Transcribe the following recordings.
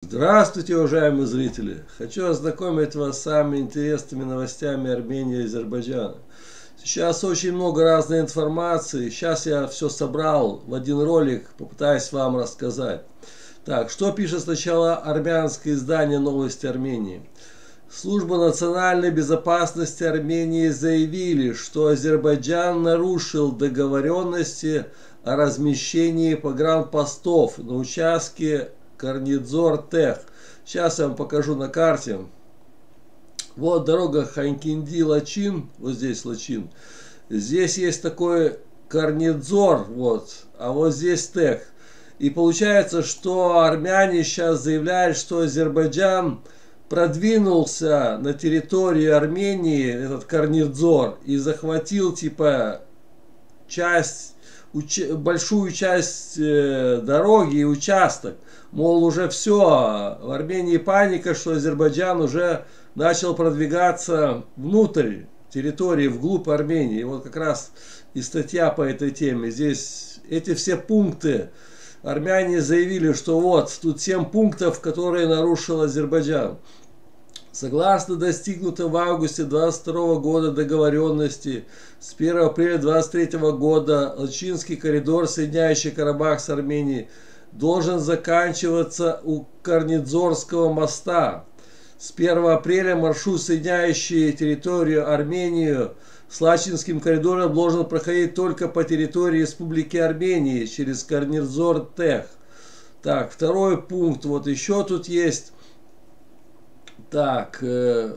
Здравствуйте, уважаемые зрители! Хочу ознакомить вас с самыми интересными новостями Армении и Азербайджана. Сейчас очень много разной информации. Сейчас я все собрал в один ролик, попытаюсь вам рассказать. Так, что пишет сначала армянское издание «Новости Армении». Служба национальной безопасности Армении заявили, что Азербайджан нарушил договоренности о размещении погранпостов на участке Карнидзор-Тех. Сейчас я вам покажу на карте. Вот дорога Ханкинди-Лачин, вот здесь Лачин. Здесь есть такой Карнидзор, вот, а вот здесь Тех. И получается, что армяне сейчас заявляют, что Азербайджан продвинулся на территорию Армении, этот Карнидзор, и захватил типа большую часть дороги и участок. Мол, уже все, в Армении паника, что Азербайджан уже начал продвигаться внутрь территории, вглубь Армении. И вот как раз и статья по этой теме. Здесь эти все пункты армяне заявили, что вот, тут 7 пунктов, которые нарушил Азербайджан. Согласно достигнутой в августе 2022 года договоренности, с 1 апреля 2023 года Лачинский коридор, соединяющий Карабах с Арменией, должен заканчиваться у Карнидзорского моста. С 1 апреля маршрут, соединяющий территорию Армению с Лачинским коридором, должен проходить только по территории Республики Армении через Карнидзор-Тех. Так, второй пункт, вот еще тут есть. Так,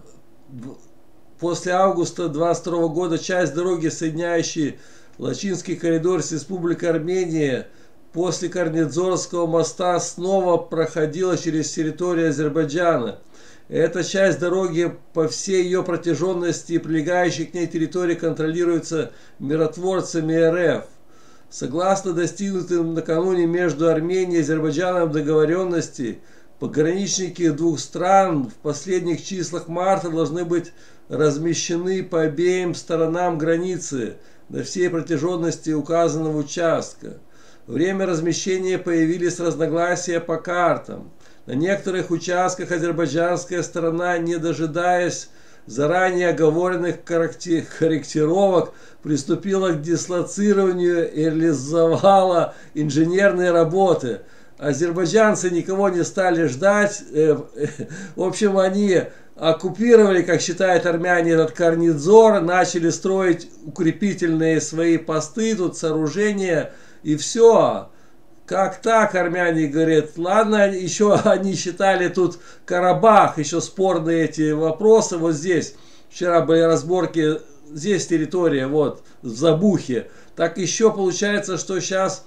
после августа 2022 года часть дороги, соединяющей Лачинский коридор с Республикой Армения, после Карнидзорского моста снова проходила через территорию Азербайджана. Эта часть дороги по всей ее протяженности и прилегающей к ней территории контролируется миротворцами РФ. Согласно достигнутым накануне между Арменией и Азербайджаном договоренности, пограничники двух стран в последних числах марта должны быть размещены по обеим сторонам границы на всей протяженности указанного участка. Время размещения появились разногласия по картам. На некоторых участках азербайджанская сторона, не дожидаясь заранее оговоренных корректировок, приступила к дислоцированию и реализовала инженерные работы. Азербайджанцы никого не стали ждать. В общем, они оккупировали, как считают армяне, этот Карнидзор, начали строить укрепительные свои посты, тут сооружения, и все. Как так, армяне говорят, ладно, еще они считали тут Карабах, еще спорные эти вопросы, вот здесь. Вчера были разборки, здесь территория, вот, в Забухе. Так еще получается, что сейчас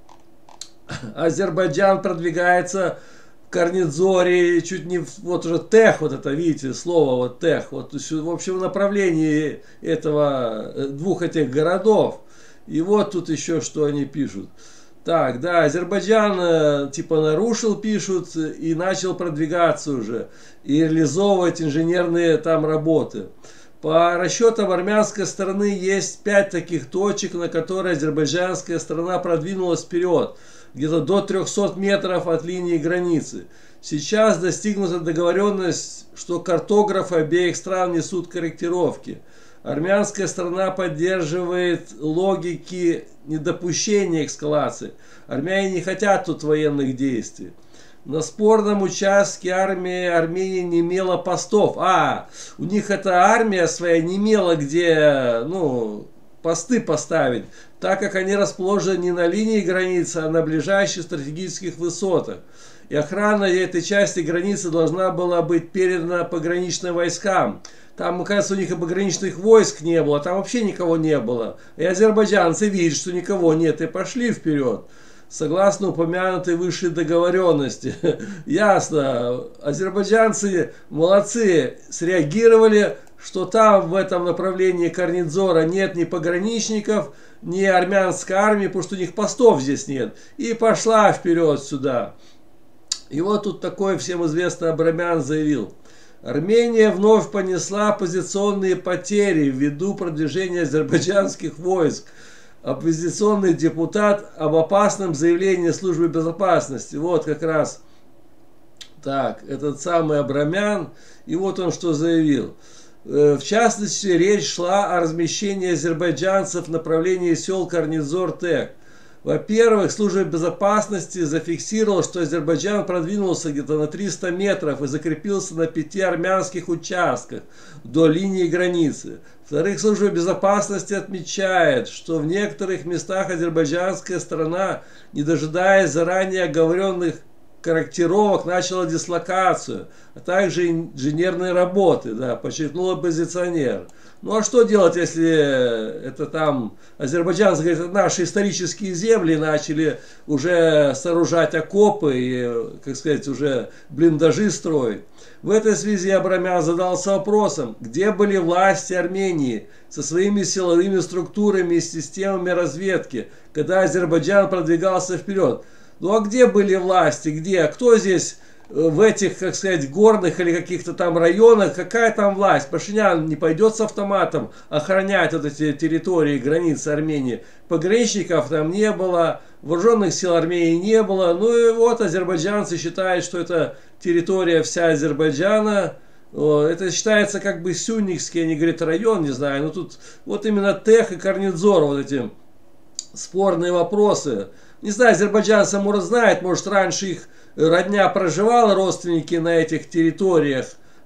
Азербайджан продвигается в Карнидзоре, чуть не, вот уже Тех, вот это, видите, слово вот Тех, вот, в общем, в направлении этого, двух этих городов. И вот тут еще что они пишут. Так, да, Азербайджан типа нарушил, пишут, и начал продвигаться уже, и реализовывать инженерные там работы. По расчетам армянской стороны есть 5 таких точек, на которые азербайджанская сторона продвинулась вперед, где-то до 300 метров от линии границы. Сейчас достигнута договоренность, что картографы обеих стран несут корректировки. Армянская сторона поддерживает логики недопущения эскалации. Армяне не хотят тут военных действий. На спорном участке армия Армении не имела постов. У них эта армия своя не имела где, посты поставить, так как они расположены не на линии границы, а на ближайших стратегических высотах. И охрана этой части границы должна была быть передана пограничным войскам. Там, кажется, у них и пограничных войск не было, там вообще никого не было. И азербайджанцы видят, что никого нет, и пошли вперед. Согласно упомянутой выше договоренности. Ясно, азербайджанцы молодцы, среагировали, что там в этом направлении Карнидзора нет ни пограничников, ни армянской армии, потому что у них постов здесь нет. И пошла вперед сюда. И вот тут такой всем известный Абрамян заявил. Армения вновь понесла позиционные потери ввиду продвижения азербайджанских войск. Оппозиционный депутат об опасном заявлении службы безопасности. Вот как раз Так, этот самый Абрамян, и вот он что заявил. В частности, речь шла о размещении азербайджанцев в направлении сел Карнизор-Тег. Во-первых, служба безопасности зафиксировала, что Азербайджан продвинулся где-то на 300 метров и закрепился на 5 армянских участках до линии границы. Во-вторых, служба безопасности отмечает, что в некоторых местах азербайджанская сторона, не дожидаясь заранее оговоренных корректировок, начала дислокацию, а также инженерные работы, да, подчеркнул оппозиционер. Ну а что делать, если это там азербайджанцы говорят, это наши исторические земли, начали уже сооружать окопы и, как сказать, уже блиндажи строить. В этой связи Абрамян задался вопросом, где были власти Армении со своими силовыми структурами и системами разведки, когда Азербайджан продвигался вперед. Ну а где были власти, где, кто здесь в этих, как сказать, горных или каких-то там районах, какая там власть? Пашинян не пойдет с автоматом охранять вот эти территории, границы Армении. Пограничников там не было, вооруженных сил Армении не было. Ну и вот азербайджанцы считают, что это территория вся Азербайджана. Это считается как бы сюнникский, они говорят, район, не знаю. Но тут вот именно Тех и Карнидзор, вот эти спорные вопросы. Не знаю, азербайджанцы, может, знает, может, раньше их родня проживала, родственники на этих территориях,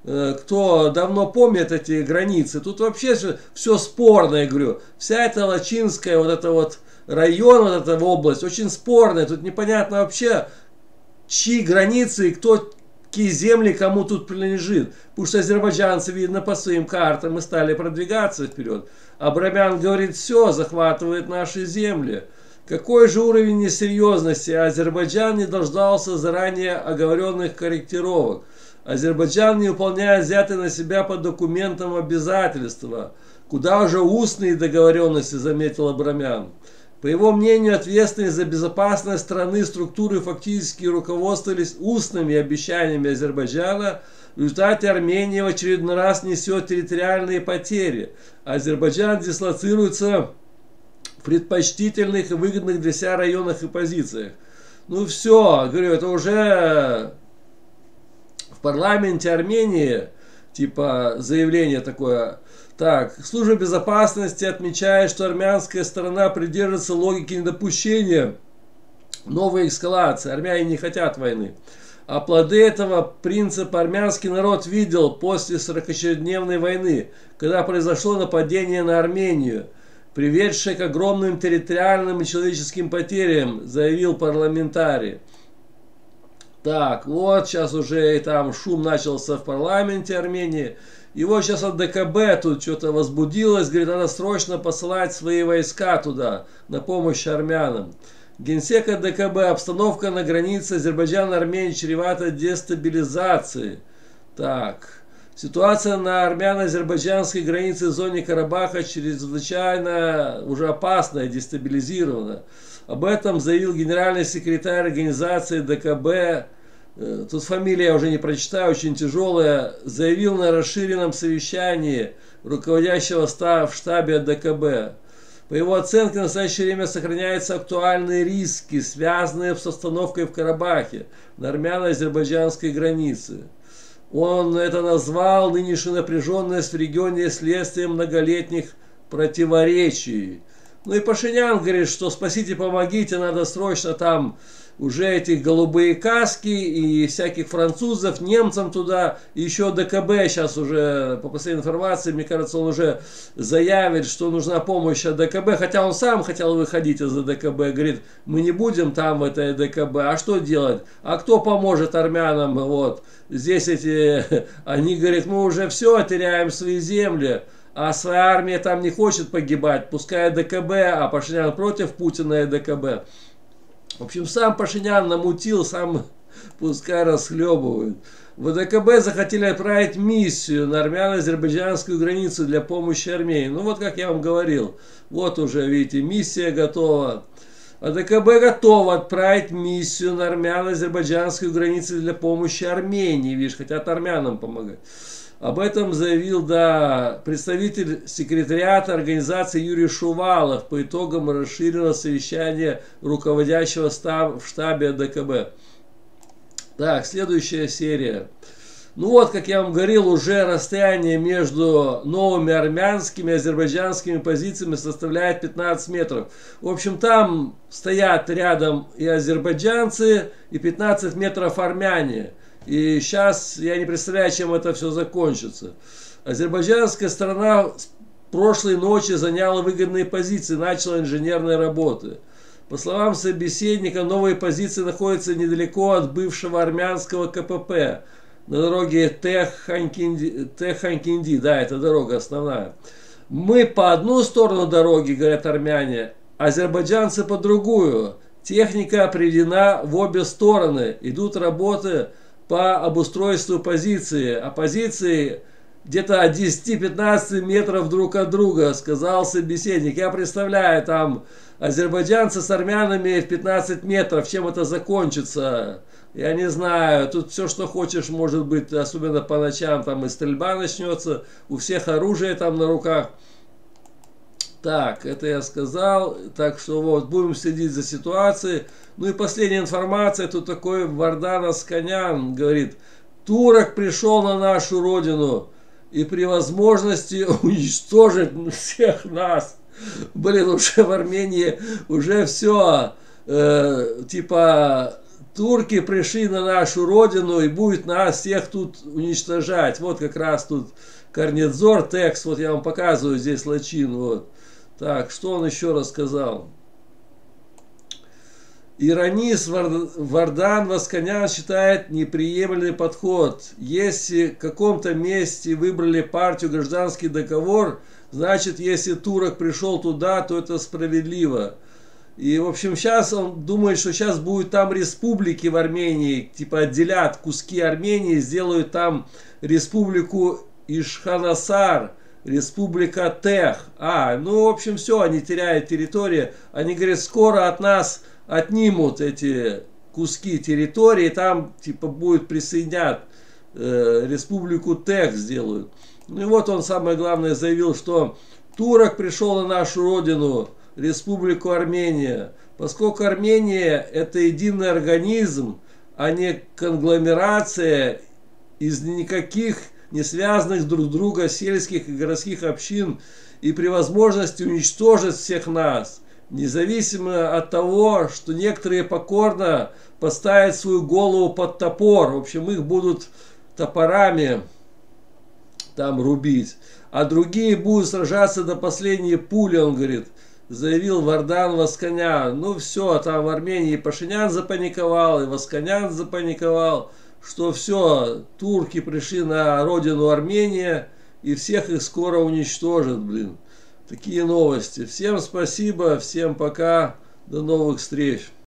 кто давно помнит эти границы. Тут вообще все спорно, я говорю. Вся эта Лачинская, вот это вот район, вот эта область, очень спорная. Тут непонятно вообще, чьи границы и кто, какие земли кому тут принадлежит. Потому что азербайджанцы, видно, по своим картам и стали продвигаться вперед. Абрамян говорит, все, захватывает наши земли. Какой же уровень несерьезности? Азербайджан не дождался заранее оговоренных корректировок. Азербайджан не выполняет взятые на себя по документам обязательства. Куда уже устные договоренности, заметил Абрамян. По его мнению, ответственные за безопасность страны структуры фактически руководствовались устными обещаниями Азербайджана. В результате Армения в очередной раз несет территориальные потери. Азербайджан дислоцируется в предпочтительных и выгодных для себя районах и позициях. Ну все, говорю, это уже в парламенте Армении, типа заявление такое. Так, служба безопасности отмечает, что армянская сторона придерживается логики недопущения новой эскалации. Армяне не хотят войны. А плоды этого принципа армянский народ видел после 40-дневной войны, когда произошло нападение на Армению, приведшее к огромным территориальным и человеческим потерям, заявил парламентарий. Так, вот сейчас уже и там шум начался в парламенте Армении. И вот сейчас от ДКБ тут что-то возбудилось, говорит, надо срочно посылать свои войска туда, на помощь армянам. Генсек от ДКБ, обстановка на границе Азербайджана-Армении чревата дестабилизацией. Так, ситуация на армяно-азербайджанской границе в зоне Карабаха чрезвычайно уже опасна и дестабилизирована. Об этом заявил генеральный секретарь организации ДКБ. Тут фамилия я уже не прочитаю, очень тяжелая. Заявил на расширенном совещании руководящего в штабе ДКБ. По его оценке, в настоящее время сохраняются актуальные риски, связанные с обстановкой в Карабахе, на армяно-азербайджанской границе. Он это назвал нынешнюю напряженность в регионе следствием многолетних противоречий. Ну и Пашинян говорит, что спасите, помогите, надо срочно там уже этих голубые каски и всяких французов, немцам туда, и еще ДКБ сейчас уже, по последней информации, мне кажется, он уже заявит, что нужна помощь от ДКБ, хотя он сам хотел выходить из ДКБ, говорит, мы не будем там в этой ДКБ, а что делать? А кто поможет армянам? Вот, здесь эти, они говорят, мы уже все, теряем свои земли, а своя армия там не хочет погибать, пускай ДКБ, а Пашинян против Путина и ДКБ. В общем, сам Пашинян намутил, сам пускай расхлебывают. В ДКБ захотели отправить миссию на армяно-азербайджанскую границу для помощи Армении. Ну вот, как я вам говорил, вот уже, видите, миссия готова. А ДКБ готова отправить миссию на армяно-азербайджанскую границу для помощи Армении. Видишь, хотят армянам помогать. Об этом заявил, да, представитель секретариата организации Юрий Шувалов по итогам расширенного совещания руководящего в штабе ДКБ. Так, следующая серия. Ну вот, как я вам говорил, уже расстояние между новыми армянскими и азербайджанскими позициями составляет 15 метров. В общем, там стоят рядом и азербайджанцы, и 15 метров армяне. И сейчас я не представляю, чем это все закончится. Азербайджанская сторона с прошлой ночи заняла выгодные позиции, начала инженерные работы. По словам собеседника, новые позиции находятся недалеко от бывшего армянского КПП, на дороге Тех-Ханкинди, да, это дорога основная. Мы по одну сторону дороги, говорят армяне, азербайджанцы по другую. Техника приведена в обе стороны, идут работы по обустройству позиции, а позиции где-то от 10-15 метров друг от друга, сказал собеседник. Я представляю, там азербайджанцы с армянами в 15 метров, чем это закончится. Я не знаю, тут все, что хочешь, может быть, особенно по ночам, там и стрельба начнется, у всех оружие там на руках. Так, это я сказал, так что вот, будем следить за ситуацией. Ну и последняя информация, тут такой Вардан Асканян говорит, турок пришел на нашу родину и при возможности уничтожить всех нас. Блин, уже в Армении уже все, типа... Турки пришли на нашу родину и будет нас всех тут уничтожать. Вот как раз тут Карнидзор, текст, вот я вам показываю здесь лачин. Вот. Так, что он еще рассказал? Иронис Вардан Васканян считает неприемлемый подход. Если в каком-то месте выбрали партию гражданский договор, значит, если турок пришел туда, то это справедливо. И, в общем, сейчас он думает, что сейчас будут там республики в Армении, типа отделят куски Армении, сделают там республику Ишханасар, республика Тех. Ну, в общем, все, они теряют территорию. Они говорят, скоро от нас отнимут эти куски территории, там, типа, будет присоединять республику Тех сделают. Ну, и вот он, самое главное, заявил, что турок пришел на нашу родину, Республику Армения. Поскольку Армения это единый организм, а не конгломерация из никаких не связанных друг друга сельских и городских общин, и при возможности уничтожить всех нас, независимо от того, что некоторые покорно поставят свою голову под топор. В общем, их будут топорами там рубить, а другие будут сражаться до последней пули, он говорит. Заявил Вардан Васканян. Ну все, там в Армении и Пашинян запаниковал, и Васканян запаниковал, что все, турки пришли на родину Армения, и всех их скоро уничтожат, блин. Такие новости. Всем спасибо, всем пока, до новых встреч.